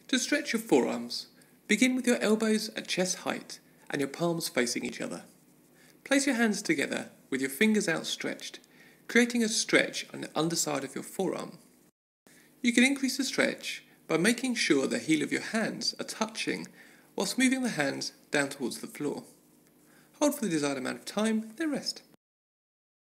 To stretch your forearms, begin with your elbows at chest height and your palms facing each other. Place your hands together with your fingers outstretched, creating a stretch on the underside of your forearm. You can increase the stretch by making sure the heel of your hands are touching whilst moving the hands down towards the floor. Hold for the desired amount of time, then rest.